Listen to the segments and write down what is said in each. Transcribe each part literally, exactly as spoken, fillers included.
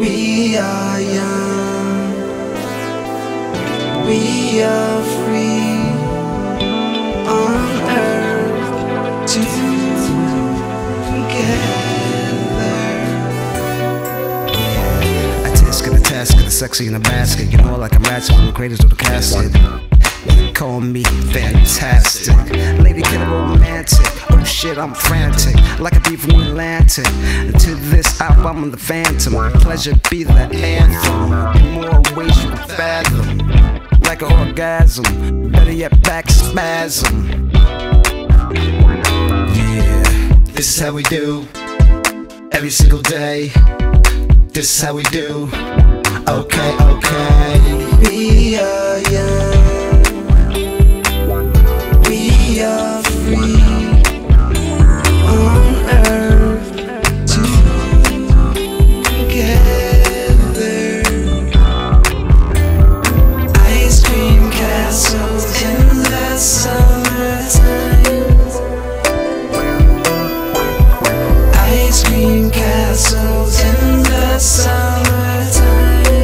We are young, we are free on earth together. I task of the task of the sexy in the basket. You know, like I'm ratchet from the greatest of the casket. Call me fantastic, lady killer romantic. Oh shit, I'm frantic, like a bee from the Atlantic. To this album, I'm the phantom. Pleasure be the anthem. In more ways you can fathom, like an orgasm. Better yet, back spasm. Yeah, this is how we do every single day. This is how we do. Okay, okay. We are young, we are free on earth together. Ice cream castles in the summertime. Ice cream castles in the summertime.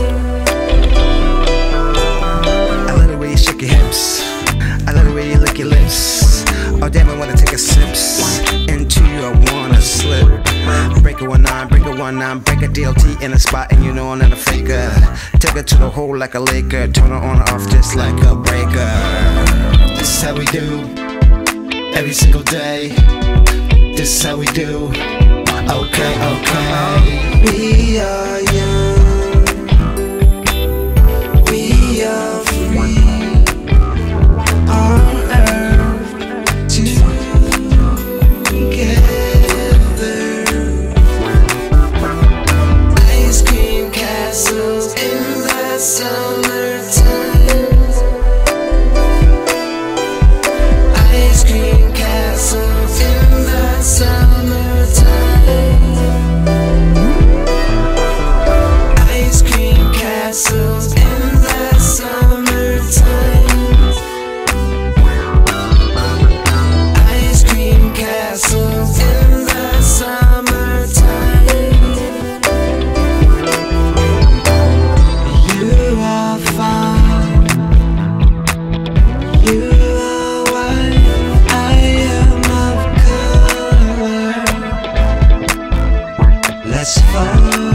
I love the way you shake your hips, I love the way you lick your lips. Oh damn, I wanna take a sips into you, I wanna slip. Break a one nine, break a one nine, break a D L T in a spot, and you know I'm not a faker. Take her to the hole like a Laker, turn her on and off just like a breaker. This is how we do every single day. This is how we do. Okay, okay. We are young, we are free on earth together. Ice cream castles in the summertime. Ice cream castles in the summertime. Ice cream castles in the summertime. Ice cream castles in the summertime. You are fine, you are white, I am of color. Let's fall.